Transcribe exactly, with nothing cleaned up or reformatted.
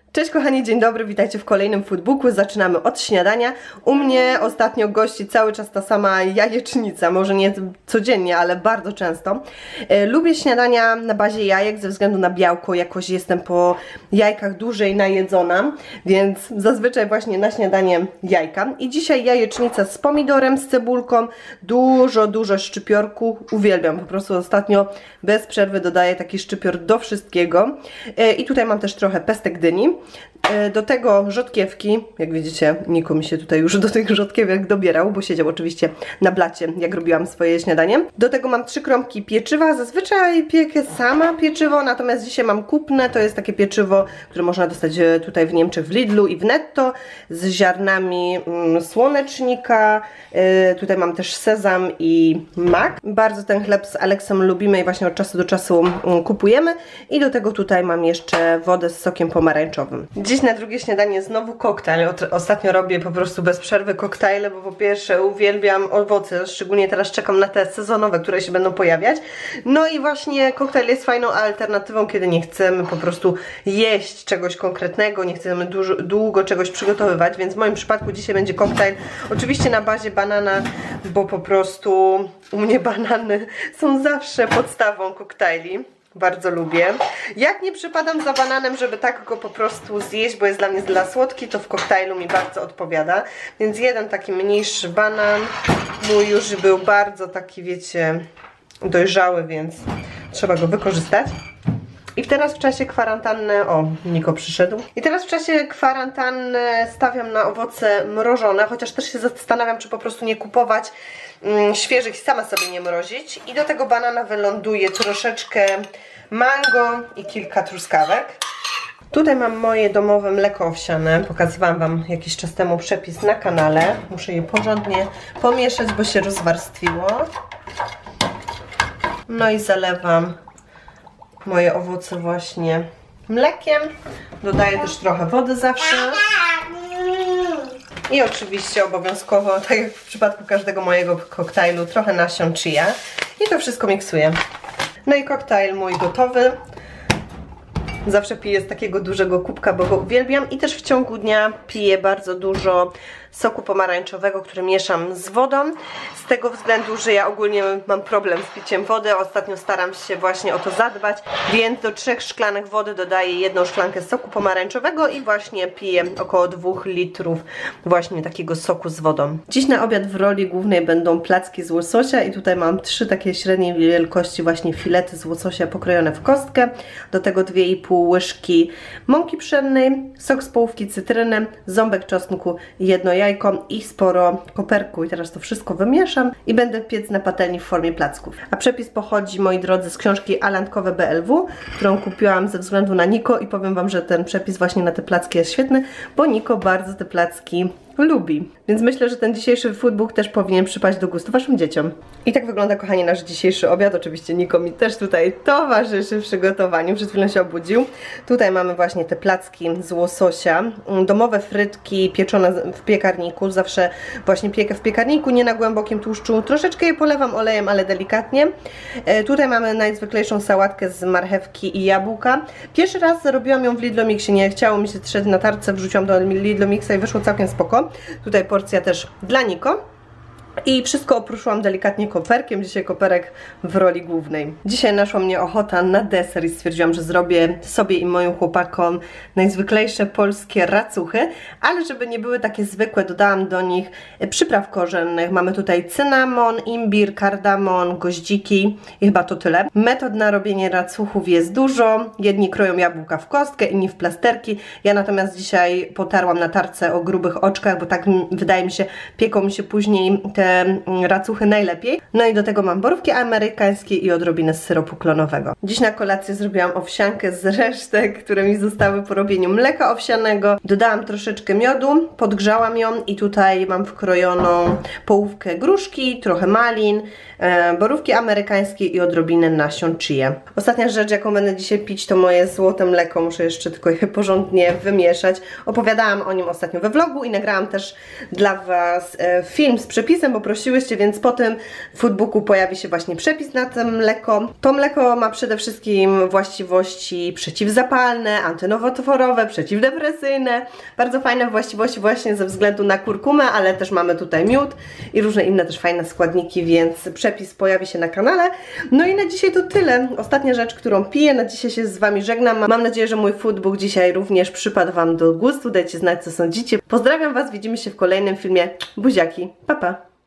Cześć kochani, dzień dobry, witajcie w kolejnym foodbooku. Zaczynamy od śniadania. U mnie ostatnio gości cały czas ta sama jajecznica, może nie codziennie, ale bardzo często. E, lubię śniadania na bazie jajek ze względu na białko, jakoś jestem po jajkach dłużej najedzona, więc zazwyczaj właśnie na śniadanie jajka. I dzisiaj jajecznica z pomidorem, z cebulką, dużo, dużo szczypiorku. Uwielbiam, po prostu ostatnio bez przerwy dodaję taki szczypior do wszystkiego. E, I tutaj mam też trochę pestek dyni. Do tego rzodkiewki, jak widzicie, Niko mi się tutaj już do tych rzodkiewek dobierał, bo siedział oczywiście na blacie, jak robiłam swoje śniadanie. Do tego mam trzy kromki pieczywa, zazwyczaj piekę sama pieczywo, natomiast dzisiaj mam kupne, to jest takie pieczywo, które można dostać tutaj w Niemczech w Lidlu i w Netto, z ziarnami mm, słonecznika. Yy, tutaj mam też sezam i mak. Bardzo ten chleb z Aleksem lubimy i właśnie od czasu do czasu mm, kupujemy. I do tego tutaj mam jeszcze wodę z sokiem pomarańczowym. Dziś na drugie śniadanie znowu koktajl. Ostatnio robię po prostu bez przerwy koktajle, bo po pierwsze uwielbiam owoce, szczególnie teraz czekam na te sezonowe, które się będą pojawiać. No i właśnie koktajl jest fajną alternatywą, kiedy nie chcemy po prostu jeść czegoś konkretnego, nie chcemy dużo, długo czegoś przygotowywać, więc w moim przypadku dzisiaj będzie koktajl oczywiście na bazie banana, bo po prostu u mnie banany są zawsze podstawą koktajli. Bardzo lubię. Jak nie przypadam za bananem, żeby tak go po prostu zjeść, bo jest dla mnie dla słodki, to w koktajlu mi bardzo odpowiada. Więc jeden taki mniejszy banan. Mój już był bardzo taki, wiecie, dojrzały, więc trzeba go wykorzystać. I teraz w czasie kwarantanny, o, Niko przyszedł. I teraz w czasie kwarantanny stawiam na owoce mrożone, chociaż też się zastanawiam, czy po prostu nie kupować mm, świeżych i sama sobie nie mrozić. I do tego banana wyląduje troszeczkę mango i kilka truskawek. Tutaj mam moje domowe mleko owsiane. Pokazywałam Wam jakiś czas temu przepis na kanale. Muszę je porządnie pomieszać, bo się rozwarstwiło. No i zalewam moje owoce właśnie mlekiem. Dodaję też trochę wody zawsze. I oczywiście obowiązkowo, tak jak w przypadku każdego mojego koktajlu, trochę nasion chia. I to wszystko miksuję. No i koktajl mój gotowy. Zawsze piję z takiego dużego kubka, bo go uwielbiam. I też w ciągu dnia piję bardzo dużo soku pomarańczowego, który mieszam z wodą. Z tego względu, że ja ogólnie mam problem z piciem wody. Ostatnio staram się właśnie o to zadbać. Więc do trzech szklanek wody dodaję jedną szklankę soku pomarańczowego i właśnie piję około dwóch litrów właśnie takiego soku z wodą. Dziś na obiad w roli głównej będą placki z łososia i tutaj mam trzy takie średniej wielkości właśnie filety z łososia pokrojone w kostkę. Do tego dwie i pół łyżki mąki pszennej, sok z połówki cytryny, ząbek czosnku, jedno jajko i sporo koperku. I teraz to wszystko wymieszam i będę piec na patelni w formie placków. A przepis pochodzi, moi drodzy, z książki Alandkowe B L W, którą kupiłam ze względu na Niko i powiem Wam, że ten przepis właśnie na te placki jest świetny, bo Niko bardzo te placki lubi. Więc myślę, że ten dzisiejszy foodbook też powinien przypaść do gustu Waszym dzieciom. I tak wygląda, kochani, nasz dzisiejszy obiad. Oczywiście Niko mi też tutaj towarzyszy w przygotowaniu. Przed chwilą się obudził. Tutaj mamy właśnie te placki z łososia. Domowe frytki pieczone w piekarniku. Zawsze właśnie piekę w piekarniku, nie na głębokim tłuszczu. Troszeczkę je polewam olejem, ale delikatnie. E, tutaj mamy najzwyklejszą sałatkę z marchewki i jabłka. Pierwszy raz robiłam ją w Lidlo Mixie. Nie chciało mi się trzeć na tarce, wrzuciłam do Lidlo Mixa i wyszło całkiem spoko. Tutaj porcja też dla Niko. I wszystko opruszyłam delikatnie koperkiem. Dzisiaj koperek w roli głównej. Dzisiaj naszła mnie ochota na deser i stwierdziłam, że zrobię sobie i moim chłopakom najzwyklejsze polskie racuchy, ale żeby nie były takie zwykłe, dodałam do nich przypraw korzennych. Mamy tutaj cynamon, imbir, kardamon, goździki i chyba to tyle. Metod na robienie racuchów jest dużo. Jedni kroją jabłka w kostkę, inni w plasterki. Ja natomiast dzisiaj potarłam na tarce o grubych oczkach, bo tak wydaje mi się, pieką mi się później te racuchy najlepiej. No i do tego mam borówki amerykańskie i odrobinę syropu klonowego. Dziś na kolację zrobiłam owsiankę z resztek, które mi zostały po robieniu mleka owsianego. Dodałam troszeczkę miodu, podgrzałam ją i tutaj mam wkrojoną połówkę gruszki, trochę malin, e, borówki amerykańskie i odrobinę nasion chia. Ostatnia rzecz, jaką będę dzisiaj pić, to moje złote mleko. Muszę jeszcze tylko je porządnie wymieszać. Opowiadałam o nim ostatnio we vlogu i nagrałam też dla Was e, film z przepisem przepisem, bo prosiłyście, więc po tym foodbooku pojawi się właśnie przepis na to mleko. To mleko ma przede wszystkim właściwości przeciwzapalne, antynowotworowe, przeciwdepresyjne, bardzo fajne właściwości właśnie ze względu na kurkumę, ale też mamy tutaj miód i różne inne też fajne składniki, więc przepis pojawi się na kanale. No i na dzisiaj to tyle. Ostatnia rzecz, którą piję, na dzisiaj się z Wami żegnam. Mam nadzieję, że mój foodbook dzisiaj również przypadł Wam do gustu. Dajcie znać, co sądzicie. Pozdrawiam Was, widzimy się w kolejnym filmie. Buziaki, pa pa!